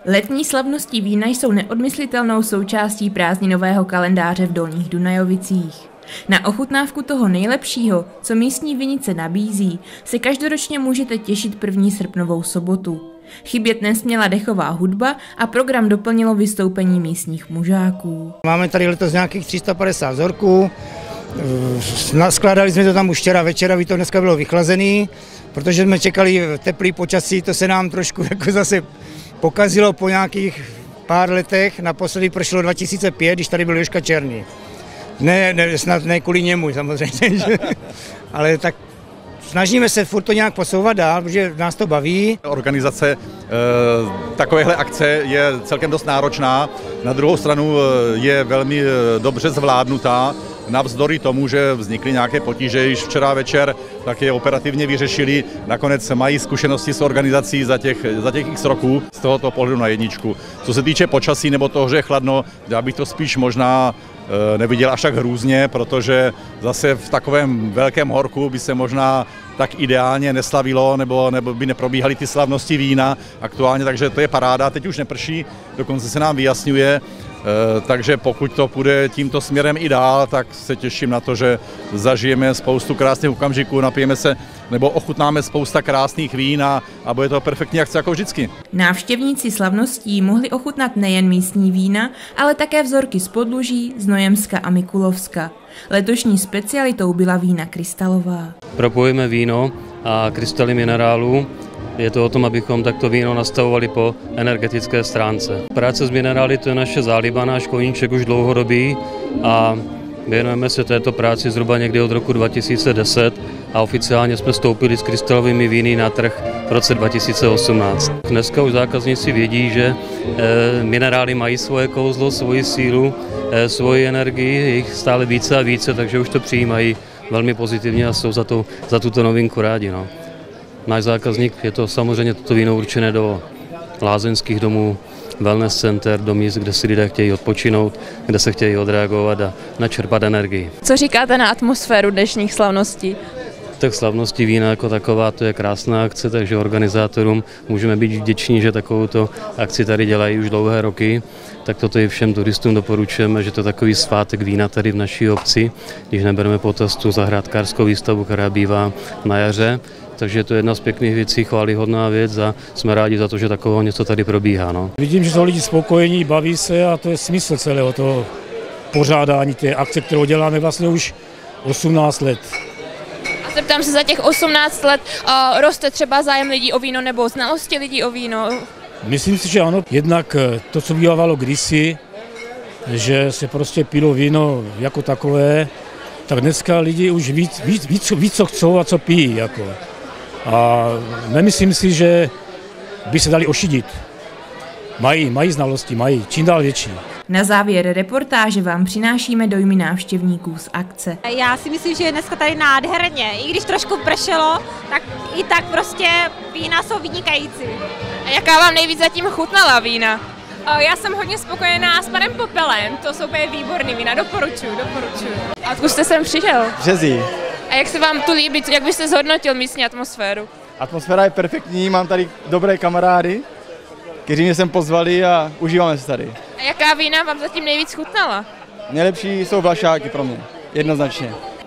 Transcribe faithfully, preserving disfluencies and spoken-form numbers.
Letní slavnosti vína jsou neodmyslitelnou součástí prázdninového kalendáře v Dolních Dunajovicích. Na ochutnávku toho nejlepšího, co místní vinice nabízí, se každoročně můžete těšit první srpnovou sobotu. Chybět nesměla dechová hudba a program doplnilo vystoupení místních mužáků. Máme tady letos nějakých tři sta padesát vzorků, naskládali jsme to tam už včera večera, by to dneska bylo vychlazený, protože jsme čekali teplý počasí, to se nám trošku jako zase pokazilo po nějakých pár letech, naposledy prošlo dva tisíce pět, když tady byl Jožka Černý. Ne, ne, snad ne kvůli němu samozřejmě, ale tak snažíme se furt to nějak posouvat dál, protože nás to baví. Organizace e, takovéhle akce je celkem dost náročná, na druhou stranu je velmi dobře zvládnutá, navzdory tomu, že vznikly nějaké potíže již včera večer, tak je operativně vyřešili, nakonec mají zkušenosti s organizací za těch, za těch x roků z tohoto pohledu na jedničku. Co se týče počasí nebo toho, že je chladno, já bych to spíš možná neviděl až tak hrůzně, protože zase v takovém velkém horku by se možná tak ideálně neslavilo, nebo, nebo by neprobíhaly ty slavnosti vína aktuálně, takže to je paráda. Teď už neprší, dokonce se nám vyjasňuje, takže pokud to půjde tímto směrem i dál, tak se těším na to, že zažijeme spoustu krásných okamžiků, napijeme se nebo ochutnáme spousta krásných vín a, a bude to perfektní akce jako vždycky. Návštěvníci slavností mohli ochutnat nejen místní vína, ale také vzorky z Podluží, Znojemska a Mikulovska. Letošní specialitou byla vína krystalová. Propojíme víno a krystaly minerálů. Je to o tom, abychom takto víno nastavovali po energetické stránce. Práce s minerály to je naše záliba, náš koníček už dlouhodobý a věnujeme se této práci zhruba někdy od roku dva tisíce deset a oficiálně jsme vstoupili s krystalovými víny na trh v roce dva tisíce osmnáct. Dneska už zákazníci vědí, že e, minerály mají svoje kouzlo, svoji sílu, e, svoji energii, je jich stále více a více, takže už to přijímají velmi pozitivně a jsou za, to, za tuto novinku rádi. No. Náš zákazník je to samozřejmě toto víno určené do lázeňských domů, wellness center, do míst, kde si lidé chtějí odpočinout, kde se chtějí odreagovat a načerpat energii. Co říkáte na atmosféru dnešních slavností? Tak slavnosti vína jako taková, to je krásná akce, takže organizátorům můžeme být vděční, že takovouto akci tady dělají už dlouhé roky. Tak toto i všem turistům doporučujeme, že to je takový svátek vína tady v naší obci, když nebereme potaz tu zahrádkářskou výstavu, která bývá na jaře. Takže to je jedna z pěkných věcí, chvályhodná věc a jsme rádi za to, že takového něco tady probíhá. No. Vidím, že jsou lidi spokojení, baví se a to je smysl celého toho pořádání té akce, kterou děláme vlastně už osmnáct let. A zeptám se, za těch osmnáct let uh, roste třeba zájem lidí o víno nebo znalosti lidí o víno? Myslím si, že ano. Jednak to, co bývalo kdysi, že se prostě pilo víno jako takové, tak dneska lidi už víc, víc, víc, víc co chcou a co pijí. Jako. A nemyslím si, že by se dali ošidit. Mají, mají znalosti, mají, čím dál větší. Na závěr reportáže vám přinášíme dojmy návštěvníků z akce. Já si myslím, že je dneska tady nádherně. I když trošku pršelo, tak i tak prostě vína jsou vynikající. A jaká vám nejvíc zatím chutnala vína? Já jsem hodně spokojená s panem Popelem, to jsou úplně výborný vína, doporučuji, doporučuji. A odkud jste sem přišel? Březí. A jak se vám tu líbí, jak byste zhodnotil místní atmosféru? Atmosféra je perfektní, mám tady dobré kamarády, kteří mě sem pozvali a užíváme se tady. A jaká vína vám zatím nejvíc chutnala? Nejlepší jsou Vlašáky pro mě, jednoznačně.